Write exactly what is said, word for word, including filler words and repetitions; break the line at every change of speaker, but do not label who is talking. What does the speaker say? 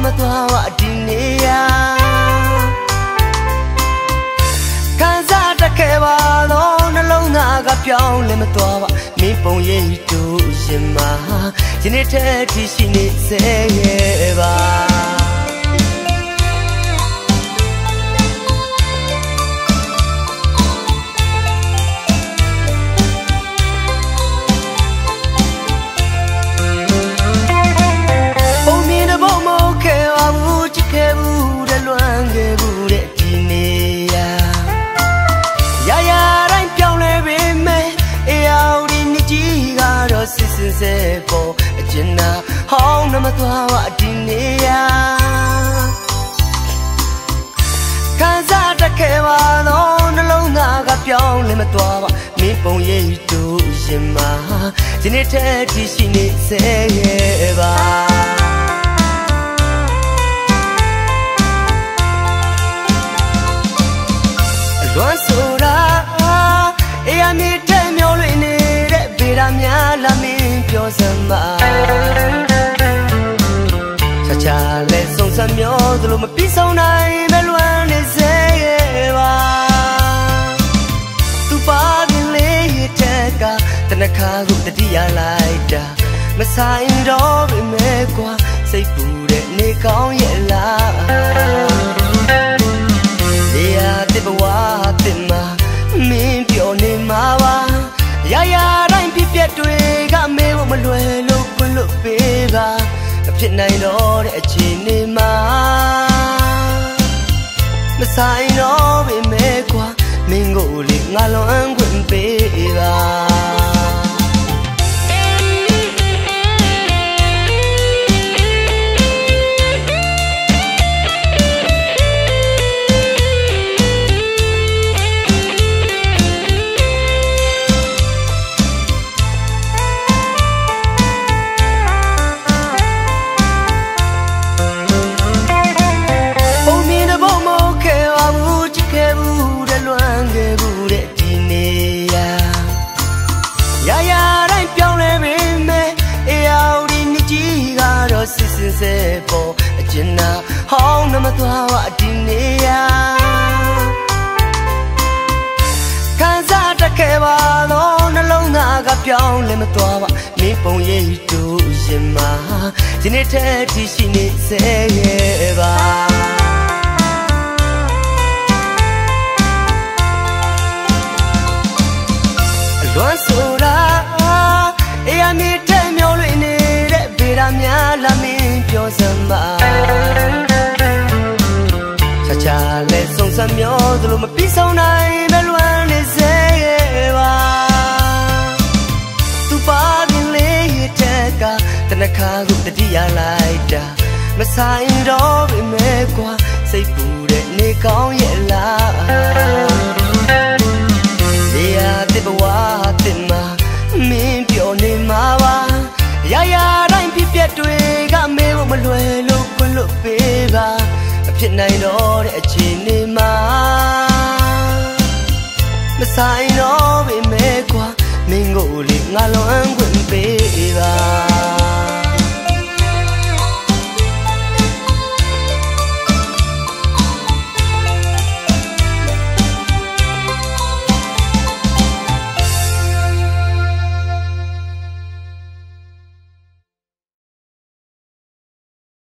tua wa dinia kanza takeba lo na long na ga pyaung le ma tua wa mi pong ye tu yin ma jini the ti shi ni se ye ba se po jinna hong na ma tua wa dinia kanza takeba lo na long na ga pyaung le ma tua wa mi pong ye tu yin ma jini the ti shi ni se ye ba luan so ra e ya mi the myo lwe ni de be da mya la miပြောစမ်းပါချာချာလဲဆုံးစမ်းမျောသလိုမပြီးဆုံးနိုင်ပဲလွမ်းနေစေရဲ့ပါသူပါခင်လေးရတဲ့ကတနခါကိုတတိယလိုက်တာမဆိုင်တော့ပဲမဲကွာစိတ်ပူတဲ့နေကောင်းရဲ့လားနေရတဲ့ဘဝတင်မှာမင်းပြောနေမှာပါရရတိုင်းပြပြတွေကမေးဖို့မလွယ်လို့ခွင့်လို့ပေးပါဖြစ်နိုင်တော့တဲ့အချိန်လေးမှာမဆိုင်တော့ပေမဲ့ကွာမင်းကိုလေငါလွန်ခွင့်ပေးပါse po jinna hong na ma tua wa dinia kanza takeba lo na long na ga pyaung le ma tua wa mi pong ye tu yin ma jini the ti shi ni se ye ba luan so ra e ya mi the myo lwe ni de be da mya la miပြောစမ်းပါချာချာလဲဆုံးစမ်းမျောသလိုမပြီးဆုံးနိုင်ပဲလွမ်းနေစေရဲ့ပါသူပါခင်လေးရတဲ့ကတနခါကိုတတိယလိုက်တာမဆိုင်တော့ပဲမဲကွာစိတ်ပူတဲ့နေကောင်းရဲ့လားနေရတဲ့ဘဝတင်မှာမင်းပြောနေမှာပါရရတိုင်းပြပြတွေကမေးဖို့မလွယ်လို့ခွင့်လို့ပေးပါဖြစ်နိုင်တော့တဲ့အချိန်လေးမှာမဆိုင်တော့ပေမဲ့ကွာမင်းကိုလေငါလွန်ခွင့်ပေးပါ